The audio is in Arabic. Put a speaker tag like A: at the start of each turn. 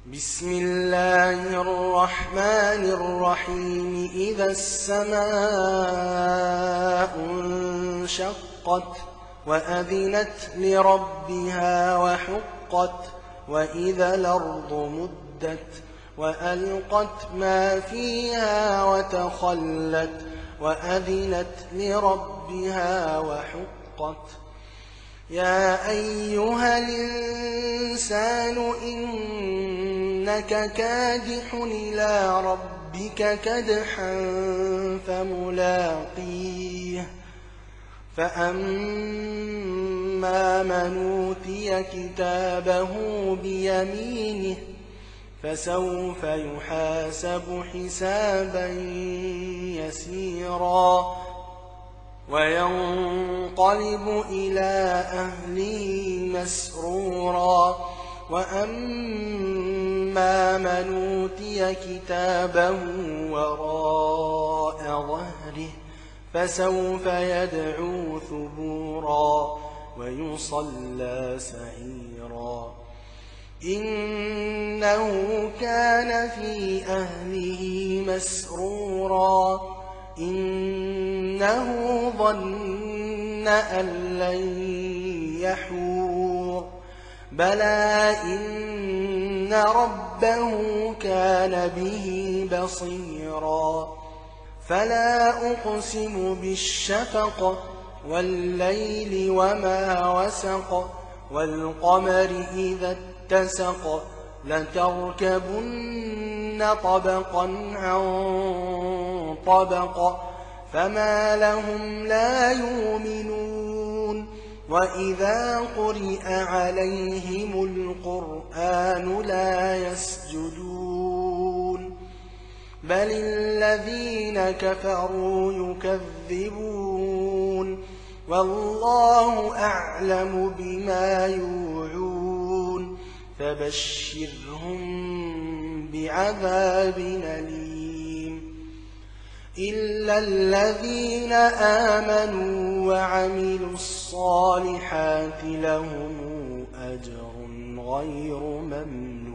A: بسم الله الرحمن الرحيم إذا السماء انشقت وأذنت لربها وحقت وإذا الأرض مدت وألقت ما فيها وتخلت وأذنت لربها وحقت يا أيها الإنسان إنك كادح إلى ربك كدحا فملاقيه فأما من أوتي كتابه بيمينه فسوف يحاسب حسابا يسيرا وينقلب إلى أهله مسرورا وأما من أوتي كتابه وراء ظهره فسوف يدعو ثبورا ويصلى سعيرا إنه كان في أهله مسرورا إنه ظن أن لن يحور بلى إن ربه كان به بصيرا فلا أقسم بالشفق والليل وما وسق والقمر إذا اتسق لتركبن طبقا عن طبق فما لهم لا يؤمنون وإذا قرئ عليهم القرآن لا يسجدون بل الذين كفروا يكذبون والله أعلم بما يوعون فبشرهم بعذاب أليم إلا الذين آمنوا وعملوا الصالحات لهم أجر غير ممنون.